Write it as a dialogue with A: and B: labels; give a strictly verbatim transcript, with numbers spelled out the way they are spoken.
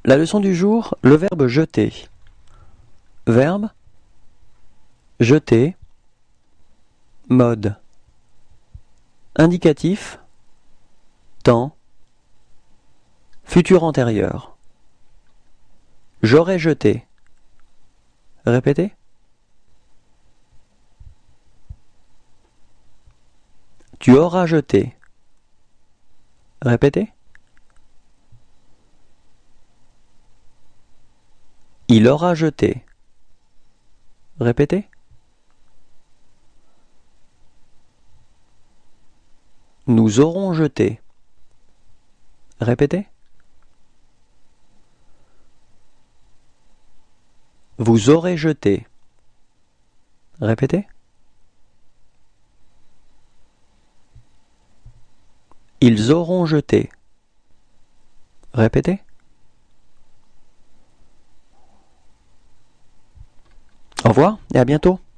A: La leçon du jour, le verbe jeter. Verbe, jeter, mode. Indicatif, temps, futur antérieur. J'aurais jeté. Répétez. Tu auras jeté. Répétez. Il aura jeté. Répétez. Nous aurons jeté. Répétez. Vous aurez jeté. Répétez. Ils auront jeté. Répétez. Au revoir et à bientôt.